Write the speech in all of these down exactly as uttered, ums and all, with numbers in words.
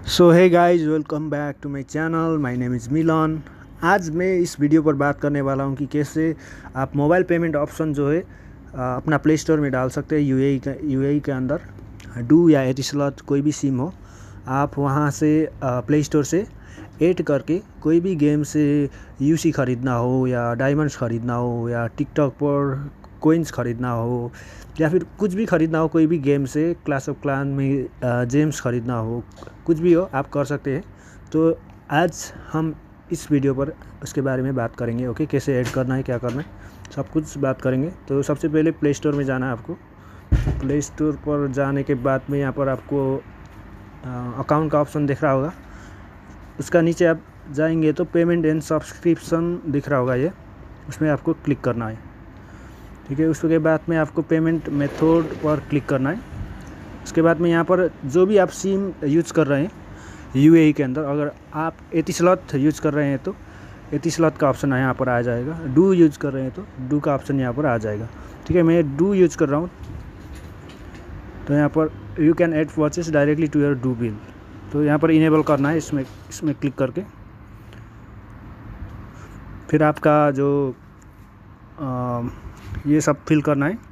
So hey guys, welcome back to my channel. My name is Milan. आज मैं इस video पर बात करने वाला हूं कि कैसे आप मोबाइल पेमेंट ऑप्शन जो है आ, अपना प्ले स्टोर में डाल सकते हैं। यूएई का यूएई के अंदर डू या एटिसलॉट कोई भी सिम हो, आप वहां से प्ले स्टोर से ऐड करके कोई भी गेम से यूसी ख़रीदना हो या डायमंड्स ख़रीदना हो या टिकटॉक पर कोइंस ख़रीदना हो या फिर कुछ भी ख़रीदना हो, कोई भी गेम से क्लैश ऑफ क्लैन में जेम्स ख़रीदना हो, कुछ भी हो आप कर सकते हैं। तो आज हम इस वीडियो पर उसके बारे में बात करेंगे। ओके, कैसे ऐड करना है, क्या करना है, सब कुछ बात करेंगे। तो सबसे पहले प्ले स्टोर में जाना है आपको। प्ले स्टोर पर जाने के बाद में यहाँ पर आपको अकाउंट का ऑप्शन दिख रहा होगा, उसका नीचे आप जाएंगे तो पेमेंट एंड सब्सक्रिप्शन दिख रहा होगा, ये उसमें आपको क्लिक करना है। ठीक है, उसके बाद में आपको पेमेंट मेथड पर क्लिक करना है। उसके बाद में यहाँ पर जो भी आप सिम यूज़ कर रहे हैं यूएई के अंदर, अगर आप एटिसलॉट यूज़ कर रहे हैं तो एटिसलॉट का ऑप्शन यहाँ पर आ जाएगा। डू यूज़ कर रहे हैं तो डू का ऑप्शन यहाँ पर आ जाएगा। ठीक है, मैं डू यूज़ कर रहा हूँ तो यहाँ पर you can add watches directly to your do bill, तो यहाँ पर इनेबल करना है। इसमें इसमें क्लिक करके फिर आपका जो आ, ये सब फिल करना है।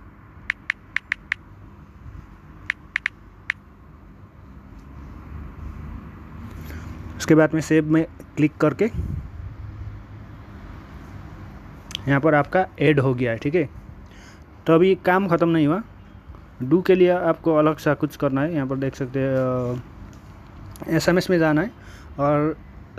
उसके बाद में सेव में क्लिक करके यहाँ पर आपका ऐड हो गया है। ठीक है, तो अभी काम ख़त्म नहीं हुआ। डू के लिए आपको अलग सा कुछ करना है। यहाँ पर देख सकते हैं एसएमएस में जाना है और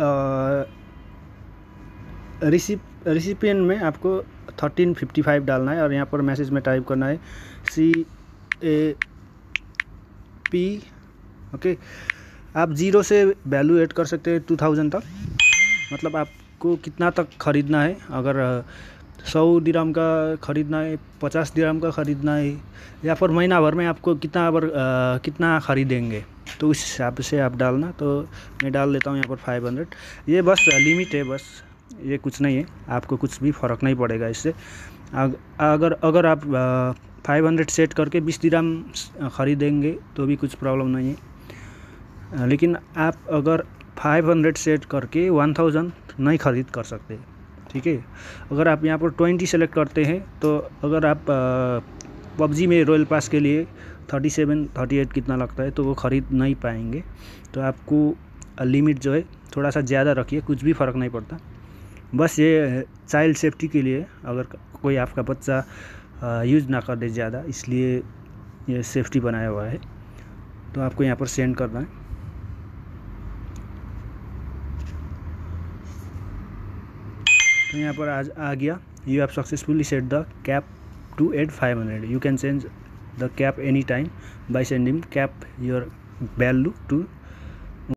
रिसिप रिसिपिएंट में आपको थर्टीन फिफ्टी फाइव डालना है और यहाँ पर मैसेज में टाइप करना है सी ए पी। ओके, आप जीरो से वैल्यू ऐड कर सकते हैं टू थाउजेंड तक, मतलब आपको कितना तक ख़रीदना है। अगर सौ दिरहम का ख़रीदना है, पचास दिरहम का ख़रीदना है, या फिर महीना भर में आपको कितना बार कितना ख़रीदेंगे, तो उस हिसाब से आप डालना। तो मैं डाल देता हूँ यहाँ पर फाइव हंड्रेड। ये बस लिमिट है, बस ये कुछ नहीं है, आपको कुछ भी फ़र्क नहीं पड़ेगा इससे। अगर अगर आप फाइव हंड्रेड सेट करके बीस दिरहम ख़रीदेंगे तो भी कुछ प्रॉब्लम नहीं है, लेकिन आप अगर फाइव हंड्रेड सेट करके वन थाउजेंड नहीं ख़रीद कर सकते। ठीक है, अगर आप यहाँ पर ट्वेंटी सेलेक्ट करते हैं तो अगर आप पबजी में रॉयल पास के लिए थर्टी सेवन थर्टी एट कितना लगता है तो वो ख़रीद नहीं पाएंगे। तो आपको लिमिट जो है थोड़ा सा ज़्यादा रखिए, कुछ भी फ़र्क नहीं पड़ता। बस ये चाइल्ड सेफ्टी के लिए, अगर कोई आपका बच्चा यूज़ ना कर दे ज़्यादा, इसलिए ये सेफ्टी बनाया हुआ है। तो आपको यहाँ पर सेंड करना है। तो यहाँ पर आज आ गया, you have successfully set the cap to eight five hundred. You can change the cap any time by sending cap your value to